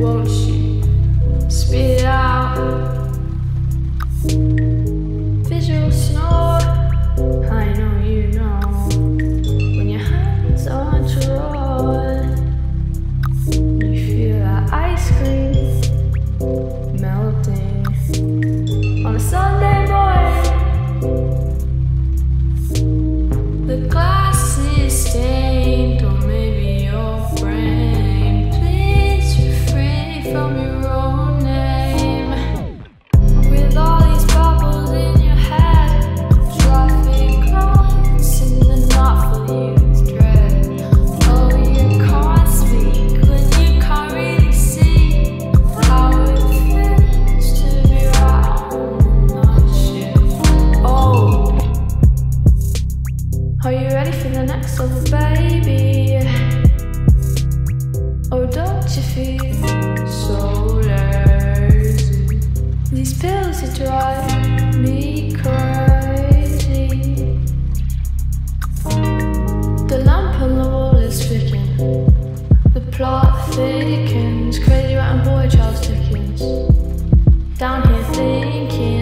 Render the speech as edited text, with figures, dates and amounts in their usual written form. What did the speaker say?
won't you spit it out? Visual snore, I know you know. When your hands are drawn, you feel that ice cream melting on a Sunday morning. The glass is stained, or maybe your brain. Please refrain from your own name. With all these bubbles in your head, traffic lights in the not for you dread. Oh, you can't speak when you can't really see how it feels to be out on the night shift. Oh, are you ready for the next level, baby? Oh, don't you feel so lazy? These pills that drive me crazy. The lamp on the wall is flicking, the plot thickens. Crazy rat and boy Charles Dickens. Down here thinking.